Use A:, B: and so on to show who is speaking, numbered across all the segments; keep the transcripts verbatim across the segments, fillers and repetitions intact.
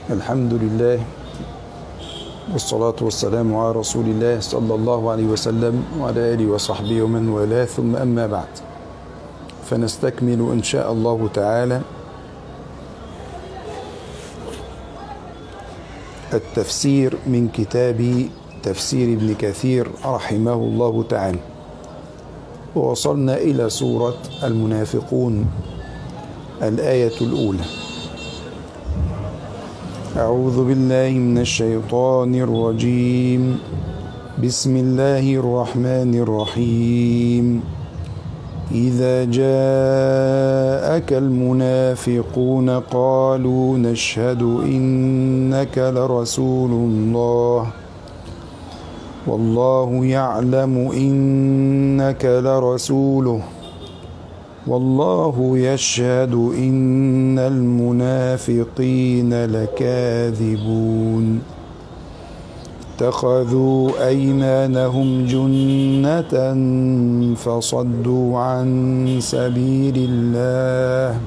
A: الحمد لله والصلاة والسلام على رسول الله صلى الله عليه وسلم وعلى آله وصحبه ومن والاه، ثم أما بعد، فنستكمل إن شاء الله تعالى التفسير من كتاب تفسير ابن كثير رحمه الله تعالى، ووصلنا إلى سورة المنافقون الآية الأولى. أعوذ بالله من الشيطان الرجيم. بسم الله الرحمن الرحيم. إذا جاءك المنافقون قالوا نشهد إنك لرسول الله والله يعلم إنك لرسوله والله يشهد إن المنافقين لكاذبون. اتخذوا أيمانهم جنة فصدوا عن سبيل الله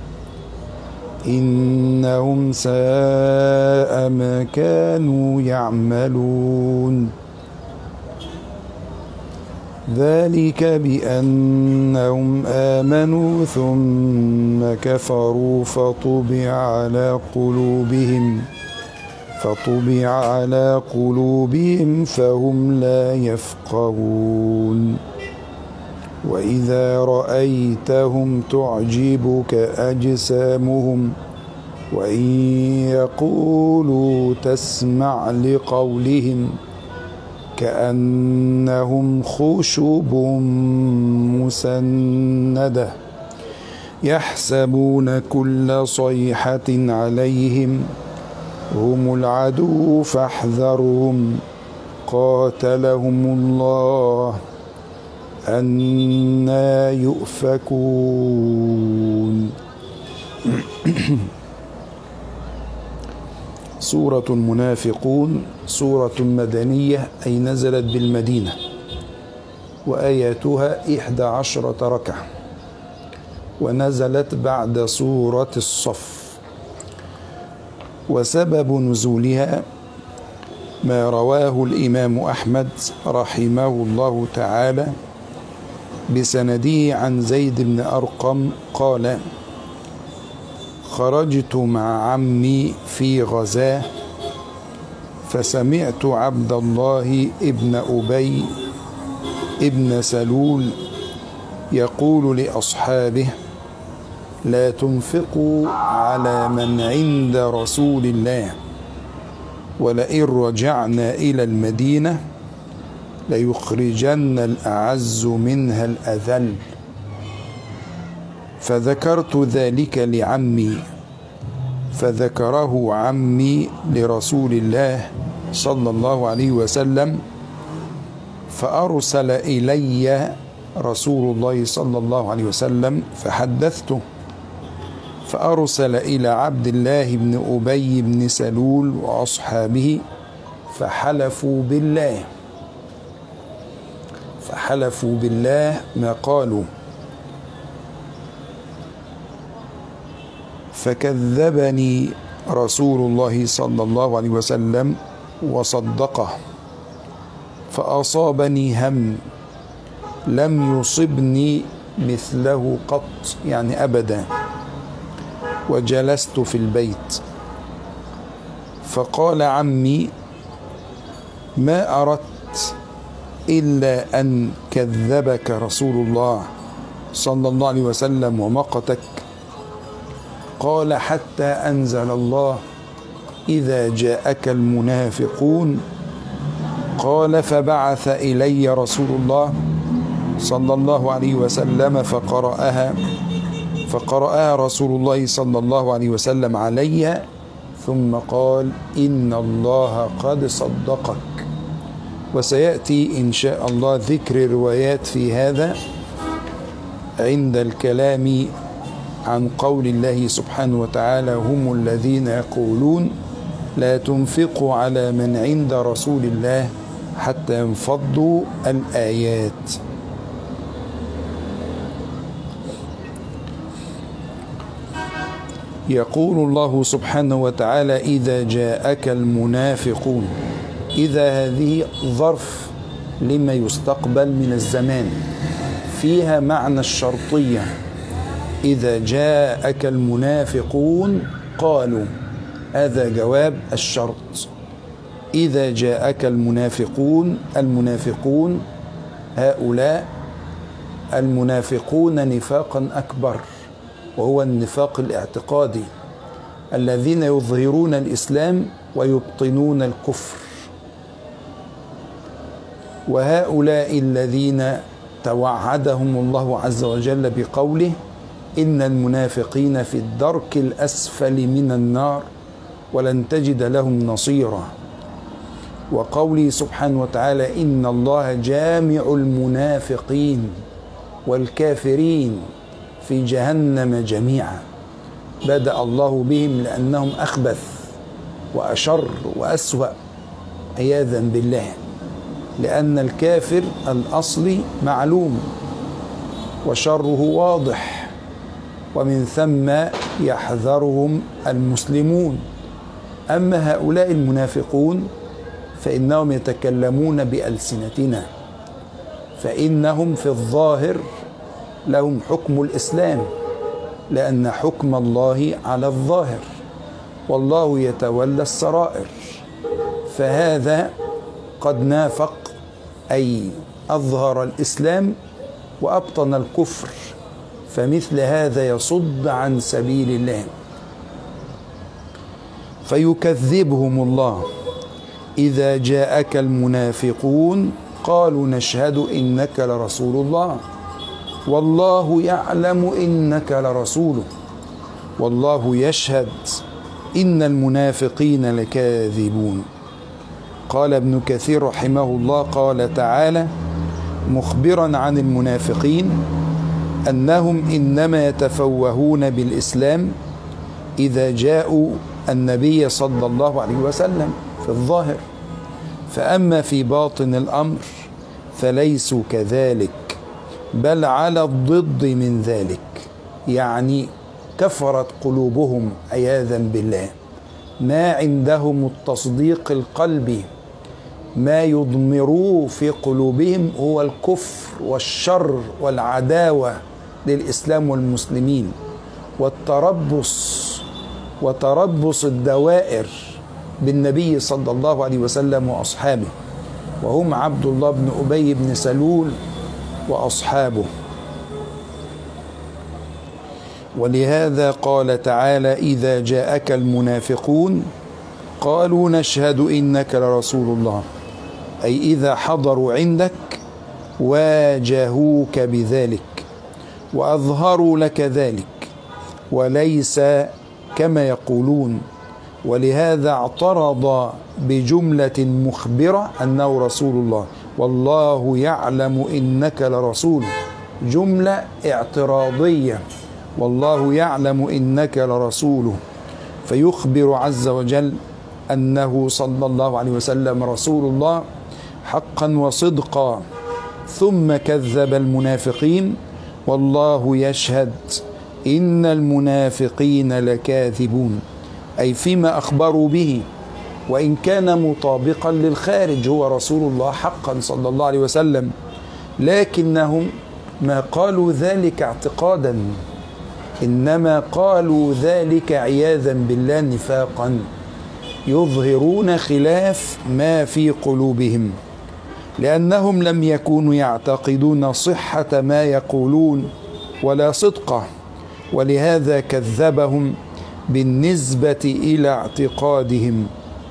A: إنهم ساء ما كانوا يعملون. ذلك بأنهم آمنوا ثم كفروا فطبع على قلوبهم فطبع على قلوبهم فهم لا يفقهون. وإذا رأيتهم تعجبك أجسامهم وإن يقولوا تسمع لقولهم كأنهم خشب مسندة يحسبون كل صيحة عليهم هم العدو فاحذرهم قاتلهم الله أنى يؤفكون. سورة المنافقون سورة مدنية، أي نزلت بالمدينة، وآياتها إحدى عشرة ركعة، ونزلت بعد سورة الصف. وسبب نزولها ما رواه الإمام أحمد رحمه الله تعالى بسنده عن زيد بن أرقم قال: خرجت مع عمي في غزاة فسمعت عبد الله ابن أبي ابن سلول يقول لأصحابه: لا تنفقوا على من عند رسول الله، ولئن رجعنا إلى المدينة ليخرجن الأعز منها الأذل. فذكرت ذلك لعمي فذكره عمي لرسول الله صلى الله عليه وسلم، فأرسل إلي رسول الله صلى الله عليه وسلم فحدثته، فأرسل إلى عبد الله بن أبي بن سلول وأصحابه فحلفوا بالله فحلفوا بالله ما قالوا، فكذبني رسول الله صلى الله عليه وسلم وصدقه، فأصابني هم لم يصبني مثله قط، يعني أبدا. وجلست في البيت فقال عمي: ما أردت إلا أن كذبك رسول الله صلى الله عليه وسلم ومقتك. قال: حتى أنزل الله: إذا جاءك المنافقون. قال: فبعث إلي رسول الله صلى الله عليه وسلم فقرأها فقرأها رسول الله صلى الله عليه وسلم علي، ثم قال: إن الله قد صدقك. وسيأتي إن شاء الله ذكر روايات في هذا عند الكلام عن قول الله سبحانه وتعالى: هم الذين يقولون لا تنفقوا على من عند رسول الله حتى ينفضوا الآيات. يقول الله سبحانه وتعالى: إذا جاءك المنافقون. إذا هذه ظرف لما يستقبل من الزمان، فيها معنى الشرطية. إذا جاءك المنافقون قالوا، هذا جواب الشرط. إذا جاءك المنافقون، المنافقون هؤلاء المنافقون نفاقا أكبر، وهو النفاق الاعتقادي، الذين يظهرون الإسلام ويبطنون الكفر. وهؤلاء الذين توعدهم الله عز وجل بقوله: إن المنافقين في الدرك الأسفل من النار ولن تجد لهم نصيرا. وقوله سبحانه وتعالى: إن الله جامع المنافقين والكافرين في جهنم جميعا. بدأ الله بهم لأنهم أخبث وأشر وأسوأ عياذا بالله، لأن الكافر الأصلي معلوم وشره واضح، ومن ثم يحذرهم المسلمون. أما هؤلاء المنافقون فإنهم يتكلمون بألسنتنا، فإنهم في الظاهر لهم حكم الإسلام، لأن حكم الله على الظاهر، والله يتولى السرائر. فهذا قد نافق، أي أظهر الإسلام وأبطن الكفر، فمثل هذا يصد عن سبيل الله، فيكذبهم الله. إذا جاءك المنافقون قالوا نشهد إنك لرسول الله والله يعلم إنك لرسوله والله يشهد إن المنافقين لكاذبون. قال ابن كثير رحمه الله، قال تعالى مخبرا عن المنافقين أنهم إنما يتفوهون بالإسلام إذا جاءوا النبي صلى الله عليه وسلم في الظاهر، فأما في باطن الأمر فليسوا كذلك، بل على الضد من ذلك، يعني كفرت قلوبهم عياذا بالله. ما عندهم التصديق القلبي، ما يضمروه في قلوبهم هو الكفر والشر والعداوة للإسلام والمسلمين، والتربص وتربص الدوائر بالنبي صلى الله عليه وسلم وأصحابه، وهم عبد الله بن أبي بن سلول وأصحابه. ولهذا قال تعالى: إذا جاءك المنافقون قالوا نشهد إنك لرسول الله، أي إذا حضروا عندك واجهوك بذلك وأظهروا لك ذلك، وليس كما يقولون. ولهذا اعترض بجملة مخبرة أنه رسول الله، والله يعلم إنك لرسول، جملة اعتراضية، والله يعلم إنك لرسوله، فيخبر عز وجل أنه صلى الله عليه وسلم رسول الله حقا وصدقا. ثم كذب المنافقين والله يشهد إن المنافقين لكاذبون، أي فيما أخبروا به، وإن كان مطابقا للخارج، هو رسول الله حقا صلى الله عليه وسلم، لكنهم ما قالوا ذلك اعتقادا، إنما قالوا ذلك عياذا بالله نفاقا، يظهرون خلاف ما في قلوبهم، لأنهم لم يكونوا يعتقدون صحة ما يقولون ولا صدقه، ولهذا كذبهم بالنسبة إلى اعتقادهم.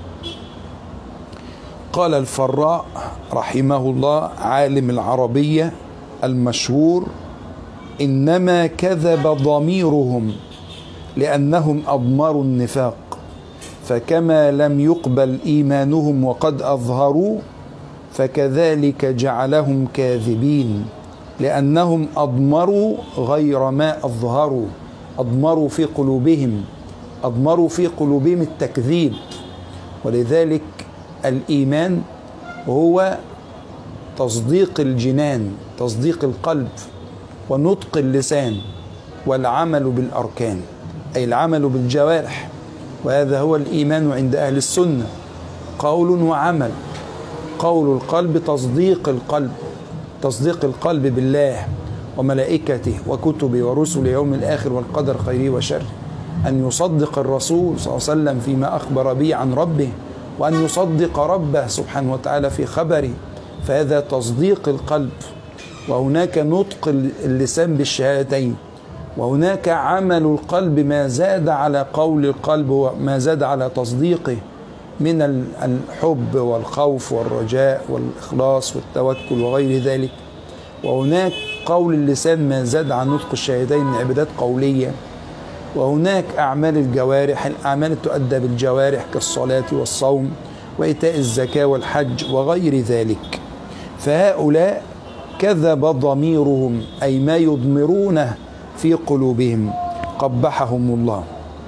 A: قال الفراء رحمه الله عالم العربية المشهور: إنما كذب ضميرهم لأنهم أضمروا النفاق، فكما لم يقبل إيمانهم وقد أظهروا، فكذلك جعلهم كاذبين، لأنهم أضمروا غير ما أظهروا، أضمروا في قلوبهم، أضمروا في قلوبهم التكذيب. ولذلك الإيمان هو تصديق الجنان، تصديق القلب، ونطق اللسان، والعمل بالأركان. أي العمل بالجوارح، وهذا هو الإيمان عند أهل السنة، قول وعمل. قول القلب تصديق القلب، تصديق القلب بالله وملائكته وكتبه ورسله يوم الآخر والقدر خيره وشره، أن يصدق الرسول صلى الله عليه وسلم فيما أخبر به عن ربه، وأن يصدق ربه سبحانه وتعالى في خبره، فهذا تصديق القلب. وهناك نطق اللسان بالشهادتين، وهناك عمل القلب ما زاد على قول القلب وما زاد على تصديقه من الحب والخوف والرجاء والإخلاص والتوكل وغير ذلك. وهناك قول اللسان ما زاد عن نطق الشهادتين من عبادات قولية. وهناك أعمال الجوارح، الأعمال تؤدى بالجوارح كالصلاة والصوم وإيتاء الزكاة والحج وغير ذلك. فهؤلاء كذب ضميرهم، أي ما يضمرونه في قلوبهم، قبحهم الله.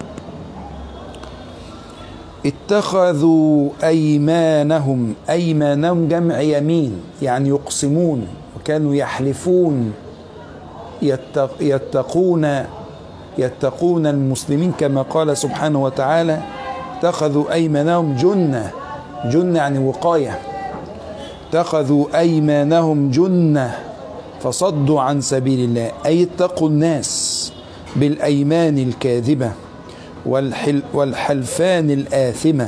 A: اتخذوا أيمانهم، أيمانهم جمع يمين، يعني يقسمون، وكانوا يحلفون يتقون يتقون المسلمين، كما قال سبحانه وتعالى: اتخذوا أيمانهم جنة، جنة يعني وقاية. اتخذوا أيمانهم جنة فصدوا عن سبيل الله، أي اتقوا الناس بالأيمان الكاذبة والحل والحلفان الآثمة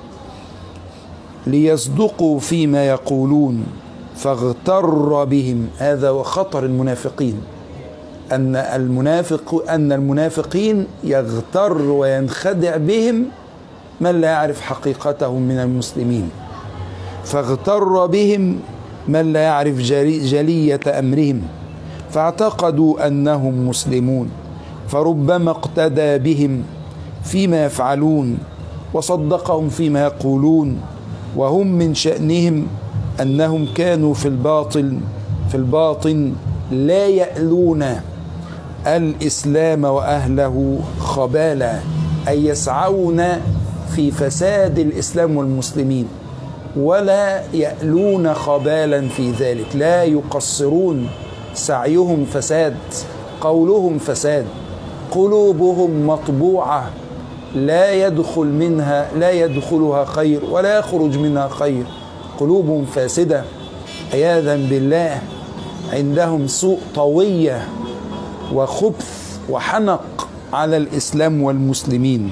A: ليصدقوا فيما يقولون فاغتر بهم. هذا وخطر المنافقين، أن المنافق أن المنافقين يغتر وينخدع بهم من لا يعرف حقيقتهم من المسلمين، فاغتر بهم من لا يعرف جلية أمرهم، فاعتقدوا أنهم مسلمون، فربما اقتدى بهم فيما يفعلون وصدقهم فيما يقولون، وهم من شأنهم أنهم كانوا في الباطل في الباطن لا يألون الإسلام وأهله خبالا، أي يسعون في فساد الإسلام والمسلمين، ولا يألون خبالا في ذلك، لا يقصرون، سعيهم فساد، قولهم فساد، قلوبهم مطبوعة لا يدخل منها لا يدخلها خير ولا يخرج منها خير، قلوبهم فاسدة عياذا بالله، عندهم سوء طوية وخبث وحنق على الإسلام والمسلمين.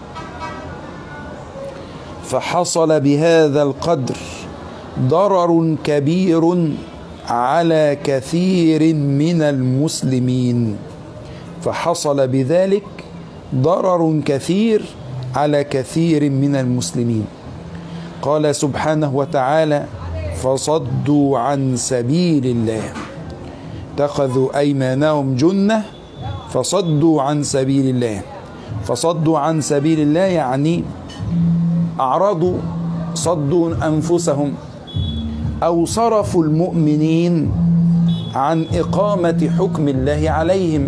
A: فحصل بهذا القدر ضرر كبير على كثير من المسلمين، فحصل بذلك ضرر كثير على كثير من المسلمين. قال سبحانه وتعالى: فصدوا عن سبيل الله، اتخذوا أيمانهم جنة فصدوا عن سبيل الله. فصدوا عن سبيل الله يعني أعرضوا، صدوا أنفسهم، أو صرفوا المؤمنين عن إقامة حكم الله عليهم،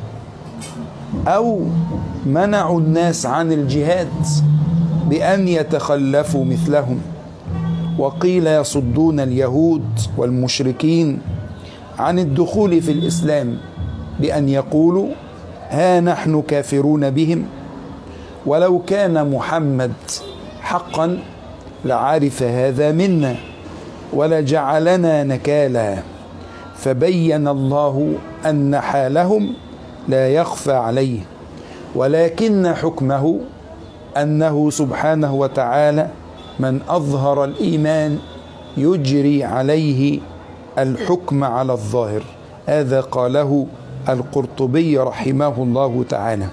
A: أو منعوا الناس عن الجهاد بأن يتخلفوا مثلهم. وقيل يصدون اليهود والمشركين عن الدخول في الإسلام بأن يقولوا: ها نحن كافرون بهم، ولو كان محمد حقا لعرف هذا منا ولجعلنا نكالا. فبين الله أن حالهم لا يخفى عليه، ولكن حكمه أنه سبحانه وتعالى من أظهر الإيمان يجري عليه الحكم على الظاهر. هذا قاله القرطبي رحمه الله تعالى.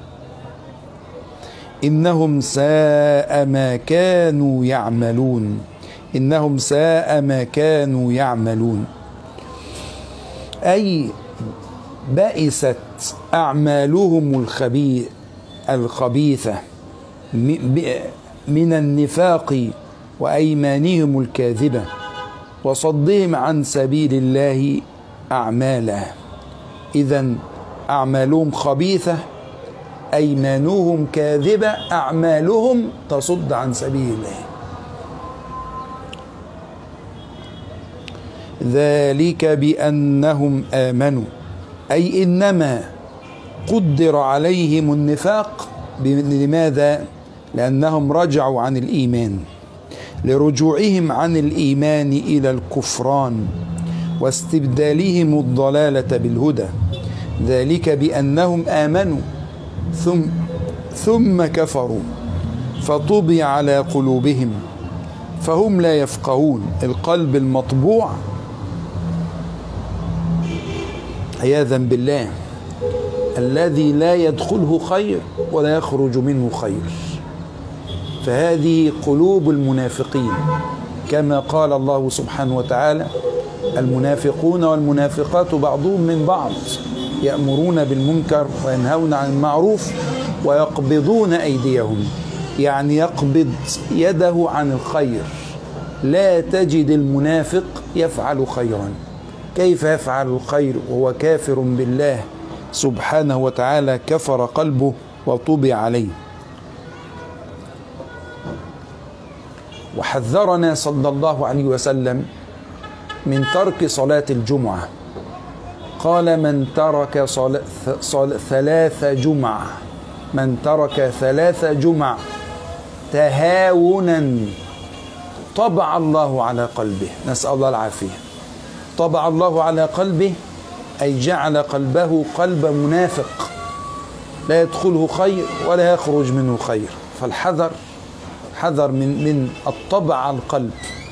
A: إنهم ساء ما كانوا يعملون، إنهم ساء ما كانوا يعملون، أي بئست أعمالهم الخبيث الخبيثة من النفاق وأيمانهم الكاذبة وصدهم عن سبيل الله أعمالا. إذن أعمالهم خبيثة، أيمانهم كاذبة، أعمالهم تصد عن سبيل الله. ذلك بأنهم آمنوا، أي إنما قدر عليهم النفاق. لماذا؟ لأنهم رجعوا عن الإيمان، لرجوعهم عن الإيمان إلى الكفران واستبدالهم الضلالة بالهدى، ذلك بأنهم آمنوا ثم ثم كفروا فطبع على قلوبهم فهم لا يفقهون. القلب المطبوع عياذا بالله الذي لا يدخله خير ولا يخرج منه خير، فهذه قلوب المنافقين، كما قال الله سبحانه وتعالى: المنافقون والمنافقات بعضهم من بعض يأمرون بالمنكر وينهون عن المعروف ويقبضون أيديهم، يعني يقبض يده عن الخير. لا تجد المنافق يفعل خيرا. كيف يفعل الخير وهو كافر بالله سبحانه وتعالى؟ كفر قلبه وطبع عليه. وحذرنا صلى الله عليه وسلم من ترك صلاة الجمعة. قال: من ترك صلاة صل... ثلاث جمع من ترك ثلاث جمع تهاونا طبع الله على قلبه. نسأل الله العافية. طبع الله على قلبه أي جعل قلبه قلب منافق لا يدخله خير ولا يخرج منه خير. فالحذر حذر من من الطبع على القلب.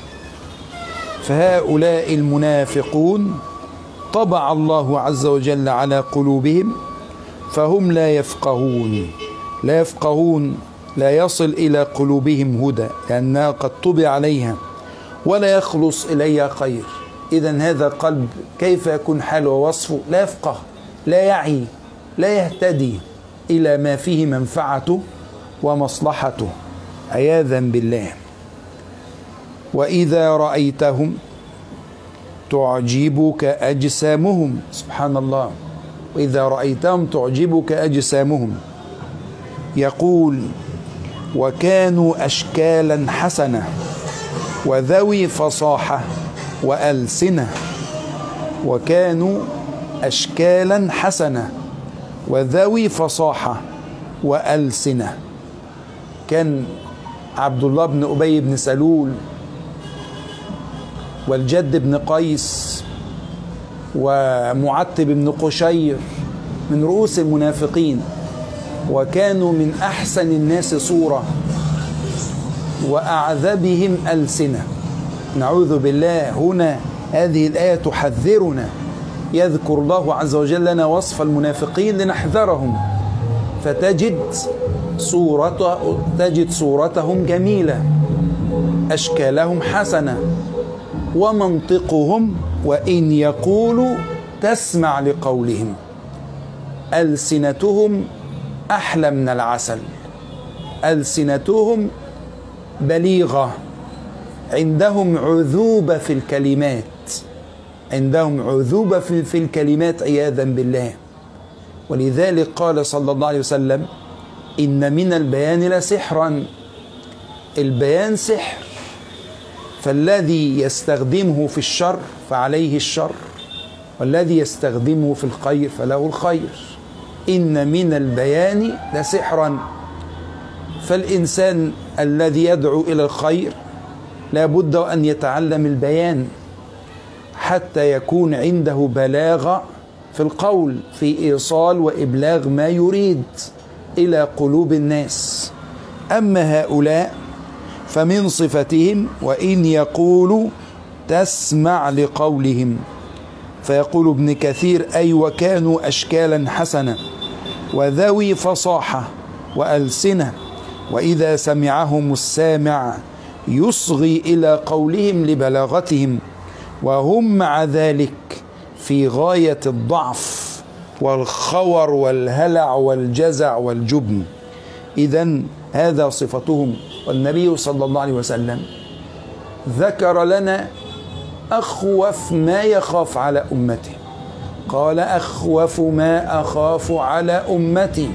A: فهؤلاء المنافقون طبع الله عز وجل على قلوبهم فهم لا يفقهون لا يفقهون لا يصل إلى قلوبهم هدى، لأنها قد طبع عليها ولا يخلص إليها خير. إذن هذا قلب كيف يكون حاله ووصفه؟ لا يفقه، لا يعي، لا يهتدي إلى ما فيه منفعته ومصلحته، عياذا بالله. وإذا رأيتهم تعجبك أجسامهم. سبحان الله. وإذا رأيتهم تعجبك أجسامهم. يقول: وكانوا أشكالا حسنة وذوي فصاحة وألسنة. وكانوا أشكالا حسنة وذوي فصاحة وألسنة. كان عبد الله بن أبي بن سلول والجد بن قيس ومعتب بن قشير من رؤوس المنافقين، وكانوا من أحسن الناس صورة وأعذبهم ألسنة. نعوذ بالله. هنا هذه الآية تحذرنا، يذكر الله عز وجل لنا وصف المنافقين لنحذرهم، فتجد صورته تجد صورتهم جميلة، أشكالهم حسنة، ومنطقهم وإن يقولوا تسمع لقولهم، ألسنتهم أحلى من العسل، ألسنتهم بليغة، عندهم عذوبة في الكلمات عندهم عذوبة في, في الكلمات عياذا بالله. ولذلك قال صلى الله عليه وسلم: إن من البيان لسحرا. البيان سحر، فالذي يستخدمه في الشر فعليه الشر، والذي يستخدمه في الخير فله الخير. إن من البيان لسحرا. فالإنسان الذي يدعو إلى الخير لا بد أن يتعلم البيان حتى يكون عنده بلاغة في القول، في إيصال وإبلاغ ما يريد إلى قلوب الناس. أما هؤلاء فمن صفتهم وإن يقولوا تسمع لقولهم. فيقول ابن كثير: أي وكانوا أشكالا حسنة وذوي فصاحة وألسنة، وإذا سمعهم السامع يصغي إلى قولهم لبلاغتهم، وهم مع ذلك في غاية الضعف والخور والهلع والجزع والجبن. إذن هذا صفتهم. والنبي صلى الله عليه وسلم ذكر لنا أخوف ما يخاف على أمته. قال: أخوف ما أخاف على أمتي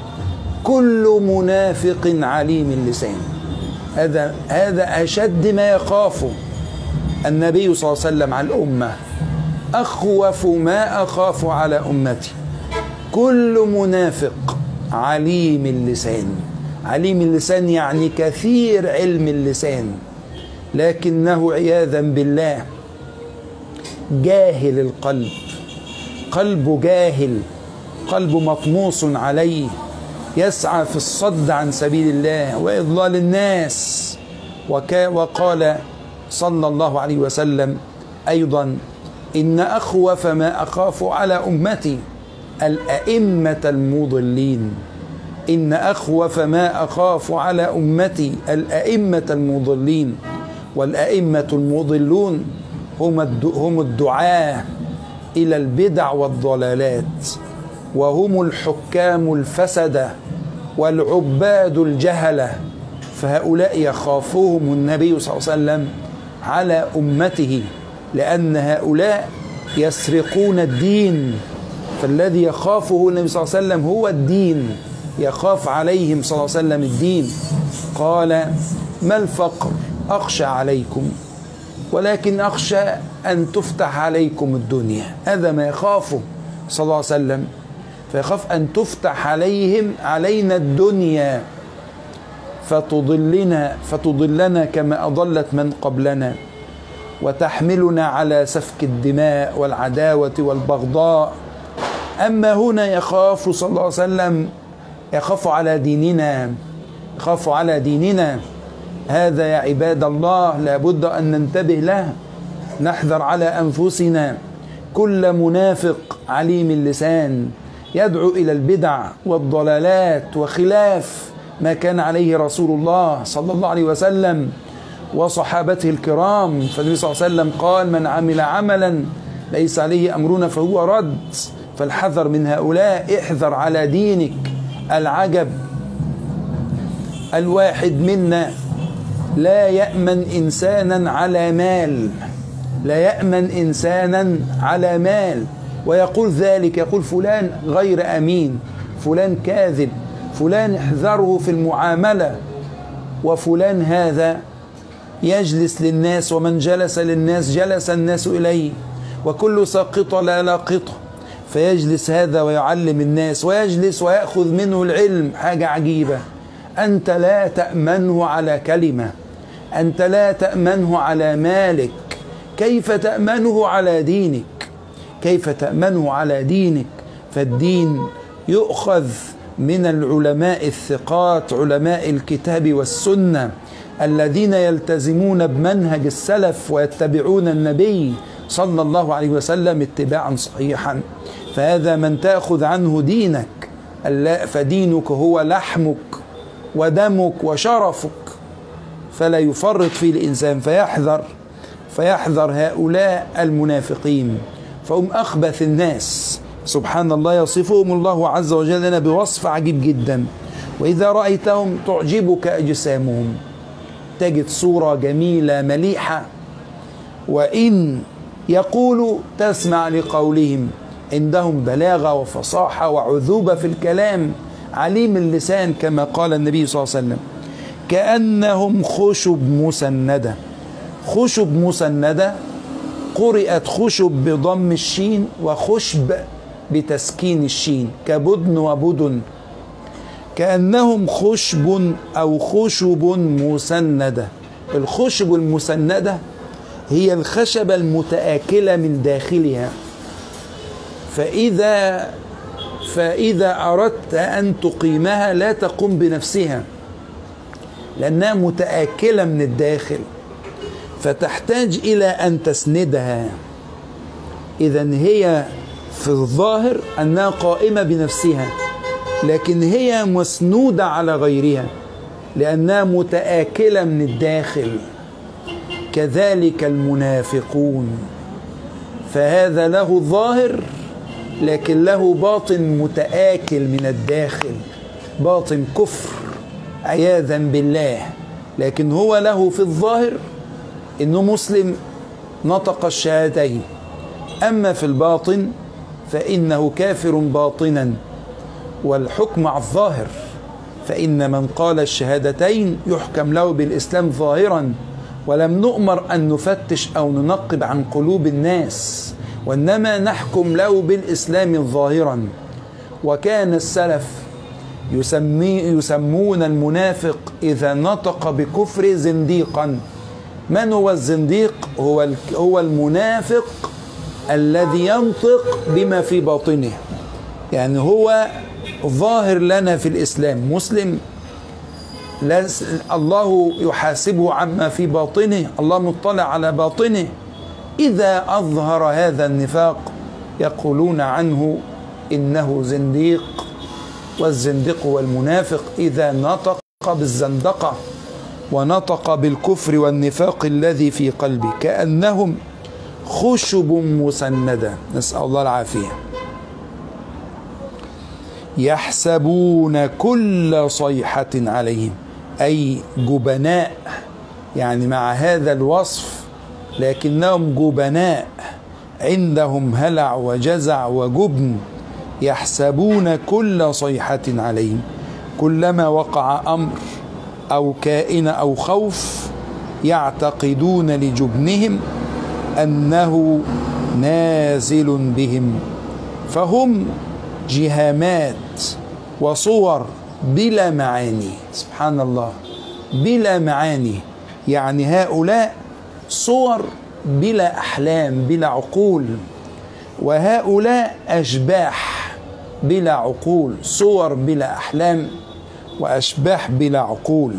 A: كل منافق عليم اللسان. هذا هذا أشد ما يخافه النبي صلى الله عليه وسلم على الأمة. أخوف ما أخاف على أمتي كل منافق عليم اللسان. عليم اللسان يعني كثير علم اللسان، لكنه عياذا بالله جاهل القلب، قلبه جاهل، قلبه مطموس عليه، يسعى في الصد عن سبيل الله وإضلال الناس. وقال صلى الله عليه وسلم أيضا: إن أخوف ما أخاف على أمتي الأئمة المضلين. إن أخوف ما أخاف على أمتي الأئمة المضلين. والأئمة المضلون هم الدعاة إلى البدع والضلالات، وهم الحكام الفسدة والعباد الجهلة، فهؤلاء يخافهم النبي صلى الله عليه وسلم على أمته، لأن هؤلاء يسرقون الدين، فالذي يخافه النبي صلى الله عليه وسلم هو الدين، يخاف عليهم صلى الله عليه وسلم الدين. قال: ما الفقر أخشى عليكم، ولكن أخشى أن تفتح عليكم الدنيا. هذا ما يخافه صلى الله عليه وسلم، فيخاف أن تفتح عليهم علينا الدنيا فتضلنا فتضلنا كما أضلت من قبلنا، وتحملنا على سفك الدماء والعداوة والبغضاء. أما هنا يخاف صلى الله عليه وسلم، يخاف على ديننا، يخاف على ديننا. هذا يا عباد الله لابد أن ننتبه له، نحذر على أنفسنا. كل منافق عليم اللسان يدعو إلى البدع والضلالات وخلاف ما كان عليه رسول الله صلى الله عليه وسلم وصحابته الكرام. فالنبي صلى الله عليه وسلم قال: من عمل عملا ليس عليه أمرنا فهو رد. فالحذر من هؤلاء، احذر على دينك. العجب الواحد منا لا يأمن إنسانا على مال، لا يأمن إنسانا على مال، ويقول ذلك، يقول فلان غير أمين، فلان كاذب، فلان احذره في المعاملة، وفلان هذا يجلس للناس، ومن جلس للناس جلس الناس إليه، وكل ساقطة لا لاقطة، فيجلس هذا ويعلم الناس، ويجلس ويأخذ منه العلم. حاجة عجيبة، أنت لا تأمنه على كلمة، أنت لا تأمنه على مالك، كيف تأمنه على دينك؟ كيف تأمنه على دينك؟ فالدين يؤخذ من العلماء الثقات، علماء الكتاب والسنة، الذين يلتزمون بمنهج السلف ويتبعون النبي صلى الله عليه وسلم اتباعا صحيحا. فهذا من تأخذ عنه دينك، فدينك هو لحمك ودمك وشرفك، فلا يفرط فيه الإنسان. فيحذر فيحذر هؤلاء المنافقين، فهم أخبث الناس. سبحان الله، يصفهم الله عز وجل لنا بوصف عجيب جدا: وإذا رأيتهم تعجبك أجسامهم. تجد صورة جميلة مليحة، وإن يقولوا تسمع لقولهم، عندهم بلاغة وفصاحة وعذوبة في الكلام، عليم اللسان كما قال النبي صلى الله عليه وسلم: كأنهم خشب مسندة. خشب مسندة قرئت خشب بضم الشين وخشب بتسكين الشين، كبدن وبدن. كأنهم خشب أو خشب مسندة. الخشب المسندة هي الخشبة المتآكلة من داخلها، فإذا فإذا أردت أن تقيمها لا تقوم بنفسها، لأنها متآكلة من الداخل، فتحتاج إلى أن تسندها. إذن هي في الظاهر أنها قائمة بنفسها، لكن هي مسنودة على غيرها لأنها متآكلة من الداخل. كذلك المنافقون، فهذا له ظاهر لكن له باطن متآكل من الداخل، باطن كفر عياذا بالله، لكن هو له في الظاهر إنه مسلم نطق الشهادتين، أما في الباطن فإنه كافر باطنا. والحكم على الظاهر، فإن من قال الشهادتين يحكم له بالإسلام ظاهرا، ولم نؤمر أن نفتش أو ننقب عن قلوب الناس، وإنما نحكم له بالإسلام ظاهرا. وكان السلف يسمي يسمون المنافق إذا نطق بكفر زنديقا. من هو الزنديق؟ هو هو المنافق الذي ينطق بما في باطنه، يعني هو ظاهر لنا في الإسلام مسلم، الله يحاسبه عما في باطنه، الله مطلع على باطنه. إذا أظهر هذا النفاق يقولون عنه إنه زنديق، والزنديق والمنافق إذا نطق بالزندقة ونطق بالكفر والنفاق الذي في قلبه كأنهم خشب مسندة، نسأل الله العافية. يحسبون كل صيحة عليهم، أي جبناء، يعني مع هذا الوصف لكنهم جبناء، عندهم هلع وجزع وجبن. يحسبون كل صيحة عليهم، كلما وقع أمر أو كائن أو خوف يعتقدون لجبنهم أنه نازل بهم، فهم جهامات وصور بلا معاني. سبحان الله، بلا معاني، يعني هؤلاء صور بلا أحلام بلا عقول، وهؤلاء أشباح بلا عقول، صور بلا أحلام وأشباح بلا عقول.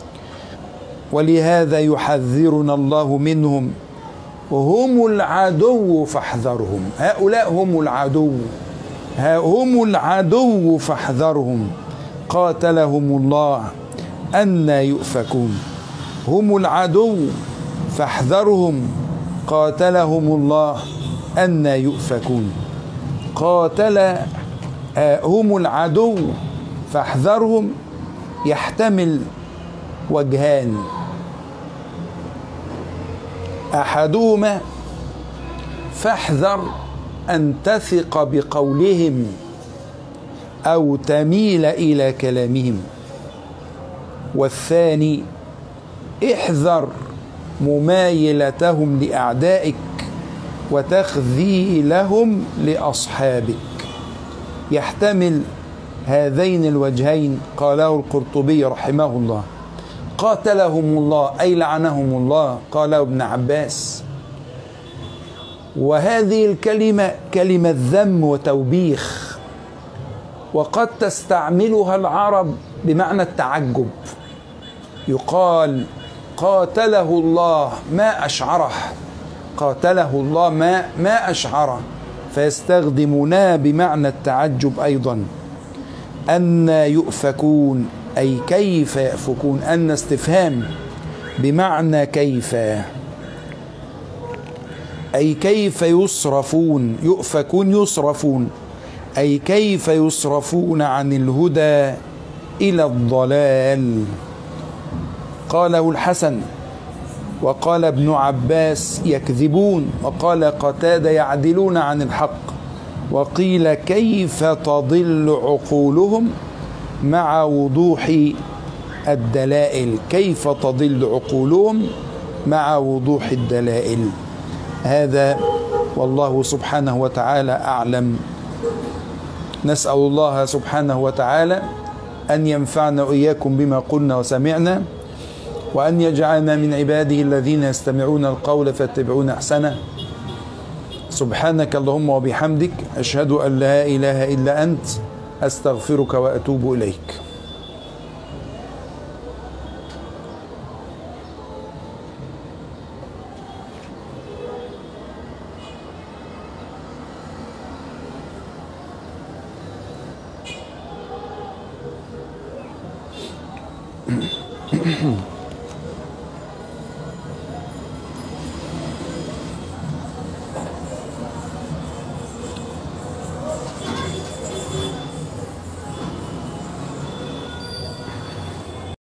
A: ولهذا يحذرنا الله منهم، هم العدو فاحذرهم. هؤلاء هم العدو، هم العدو فاحذرهم، قاتلهم الله أنى يؤفكون. هم العدو فاحذرهم، قاتلهم الله أنى يؤفكون. قاتل هم العدو فاحذرهم يحتمل وجهان، أحدهما فاحذر أن تثق بقولهم أو تميل إلى كلامهم، والثاني احذر ممايلتهم لأعدائك وتخذيلهم لأصحابك. يحتمل هذين الوجهين. قاله القرطبي رحمه الله. قاتلهم الله أي لعنهم الله، قاله ابن عباس. وهذه الكلمة كلمة ذم وتوبيخ، وقد تستعملها العرب بمعنى التعجب. يقال قاتله الله ما أشعره، قاتله الله ما ما أشعره، فيستخدمونها بمعنى التعجب أيضا. أن يؤفكون أي كيف يأفكون، أن استفهام بمعنى كيف، أي كيف يصرفون. يؤفكون يصرفون، أي كيف يصرفون عن الهدى إلى الضلال. قاله الحسن، وقال ابن عباس يكذبون، وقال قتادة يعدلون عن الحق. وقيل كيف تضل عقولهم مع وضوح الدلائل، كيف تضل عقولهم مع وضوح الدلائل. هذا والله سبحانه وتعالى أعلم. نسأل الله سبحانه وتعالى أن ينفعنا وإياكم بما قلنا وسمعنا، وأن يجعلنا من عباده الذين يستمعون القول فيتبعون أحسنه. سبحانك اللهم وبحمدك، أشهد أن لا إله إلا أنت، أستغفرك وأتوب إليك. Mm-hmm.